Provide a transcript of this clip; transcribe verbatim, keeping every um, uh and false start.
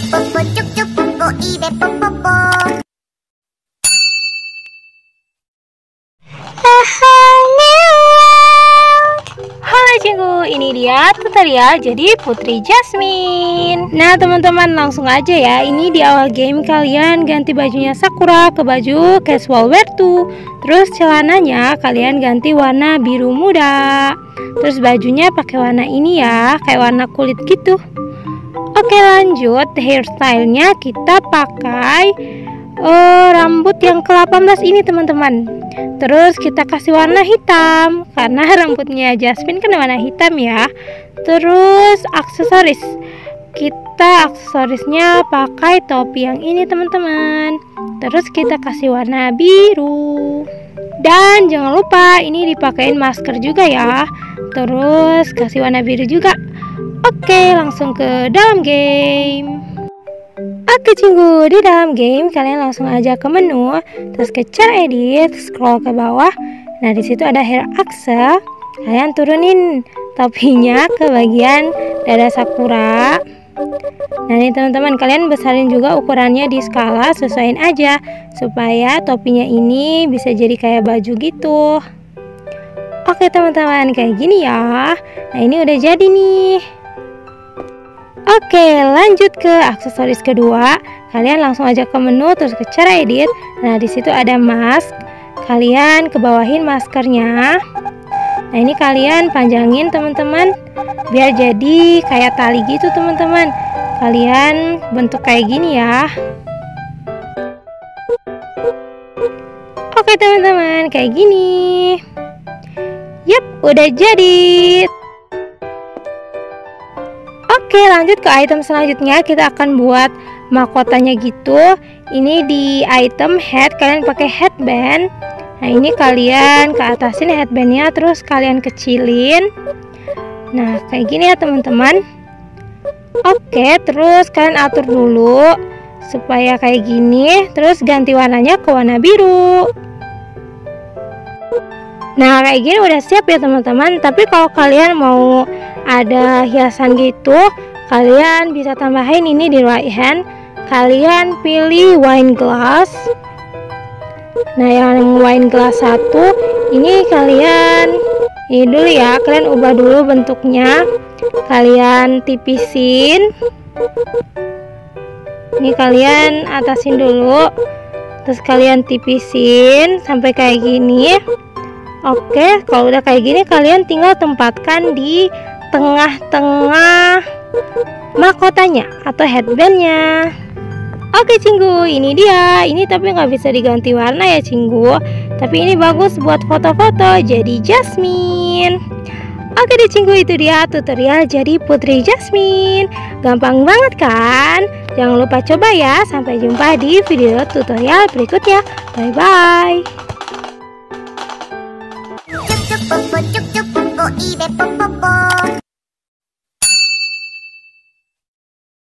popo cuk cuk popo ibe popo. Halo cinggu, ini dia tutorial jadi Putri Jasmine. Nah teman-teman, langsung aja ya. Ini di awal game kalian ganti bajunya Sakura ke baju casual wear tuh. Terus celananya kalian ganti warna biru muda. Terus bajunya pakai warna ini ya, kayak warna kulit gitu. Oke lanjut, hairstylenya kita pakai uh, rambut yang ke delapan belas ini teman-teman. Terus kita kasih warna hitam karena rambutnya Jasmine kan warna hitam ya. Terus aksesoris, kita aksesorisnya pakai topi yang ini teman-teman. Terus kita kasih warna biru. Dan jangan lupa ini dipakein masker juga ya. Terus kasih warna biru juga. Oke, langsung ke dalam game. Oke cinggu, di dalam game kalian langsung aja ke menu, terus ke cara edit, scroll ke bawah. Nah di situ ada hair axe, kalian turunin topinya ke bagian dada Sakura. Nah ini teman-teman, kalian besarin juga ukurannya di skala, sesuaiin aja supaya topinya ini bisa jadi kayak baju gitu. Oke teman-teman, kayak gini ya. Nah ini udah jadi nih. Oke, lanjut ke aksesoris kedua. Kalian langsung aja ke menu, terus ke cara edit. Nah, di situ ada mask. Kalian kebawahin maskernya. Nah, ini kalian panjangin teman-teman, biar jadi kayak tali gitu teman-teman. Kalian bentuk kayak gini ya. Oke teman-teman, kayak gini. Yap, udah jadi. Oke lanjut ke item selanjutnya, kita akan buat mahkotanya gitu. Ini di item head, kalian pakai headband. Nah ini kalian ke atasin headbandnya, terus kalian kecilin. Nah kayak gini ya teman-teman. Oke, terus kalian atur dulu supaya kayak gini. Terus ganti warnanya ke warna biru. Nah kayak gini udah siap ya teman-teman. Tapi kalau kalian mau ada hiasan gitu, kalian bisa tambahin ini di right hand. Kalian pilih wine glass. Nah yang wine glass satu ini kalian ini dulu ya, kalian ubah dulu bentuknya. Kalian tipisin. Ini kalian atasin dulu, terus kalian tipisin sampai kayak gini. Oke, kalau udah kayak gini kalian tinggal tempatkan di tengah-tengah mahkotanya atau headbandnya. Oke cinggu, ini dia. Ini tapi nggak bisa diganti warna ya cinggu. Tapi ini bagus buat foto-foto jadi Jasmine. Oke deh cinggu, itu dia tutorial jadi Putri Jasmine. Gampang banget kan? Jangan lupa coba ya. Sampai jumpa di video tutorial berikutnya. Bye bye. Cuk cuk popo cuk cuk popo ibe popo.